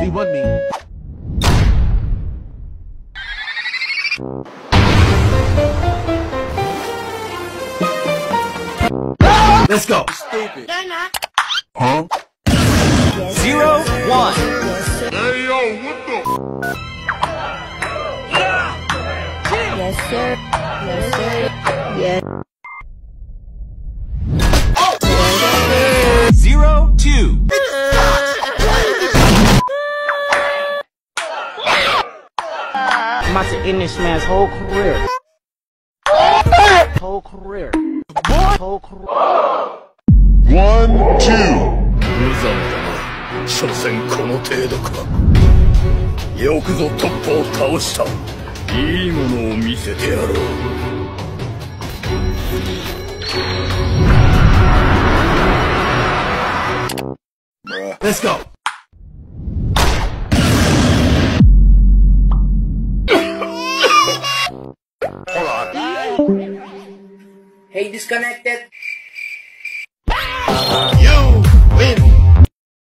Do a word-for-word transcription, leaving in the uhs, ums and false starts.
want me. Let's go. Stupid. They're not. Huh? Zero, one. Hey, yo, what the? Yes, sir. Yes, sir. Yes. Zero, two. I'm about to end this man's whole career. Whole career. Whole career. One, two. 無残だな。所詮この程度か。よくぞトップを倒した。いいものを見せてやろう。 Let's go. Hold on. Hey, disconnected. You